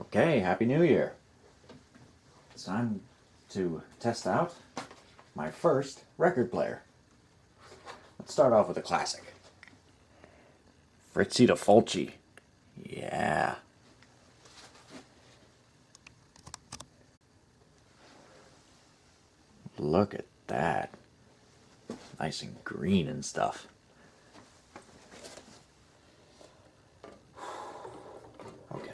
Okay, Happy New Year. It's time to test out my first record player. Let's start off with a classic. Fritzy to Fulci. Yeah. Look at that. Nice and green and stuff. Okay.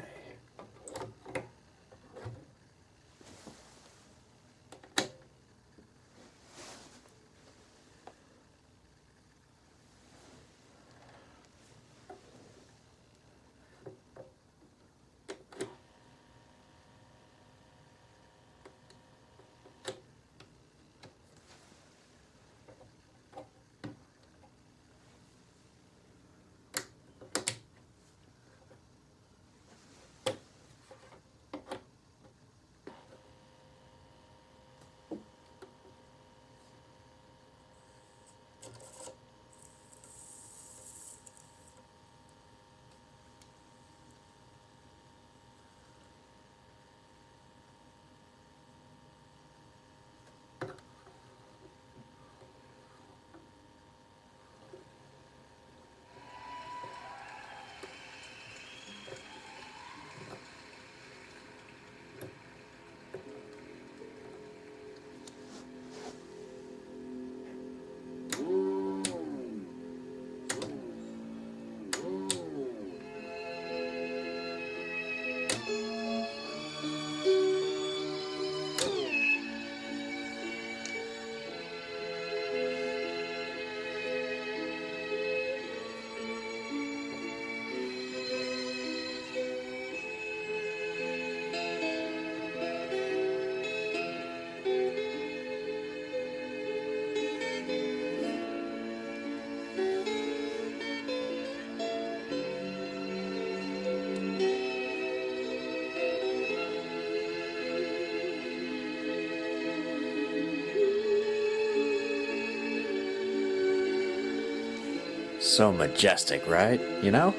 So majestic, right? You know?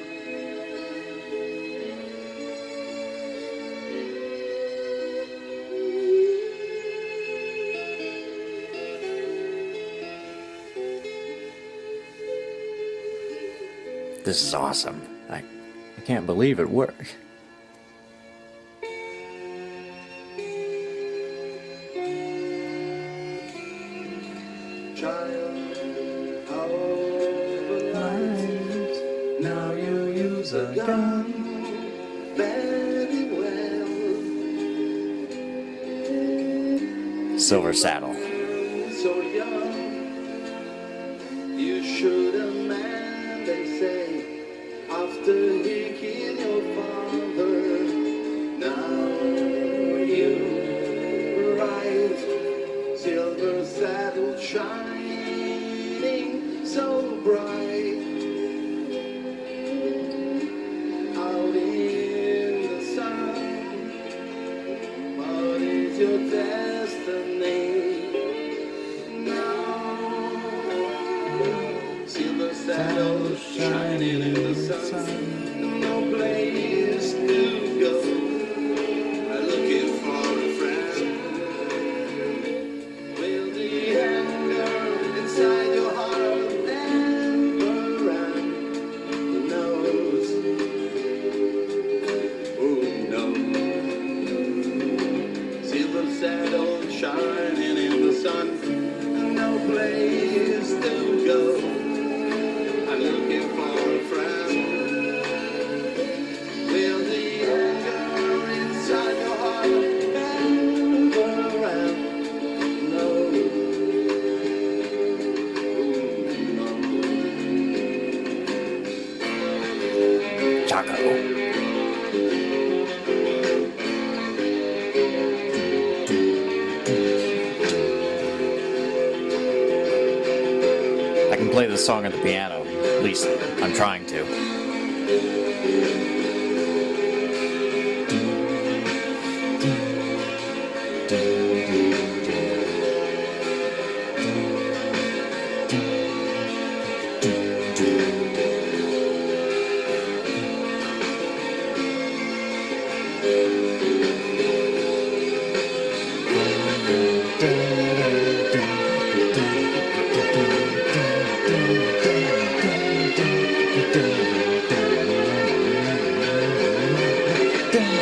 This is awesome. I can't believe it worked. Now you use a gun very well. Silver saddle. So young, you should have man, they say, after he killed your father. Now you rise, silver saddle shining so bright. Your destiny now, silver saddle shining in the sun, no place to go. I'm looking for a friend. Will the anger inside your heart never end? Who knows? Oh no. Saddle shining in the sun, no place to go. I'm looking for a friend. Will the anger inside your heart ever end? No, no. Chaco. Play this song at the piano. At least I'm trying to. Dun,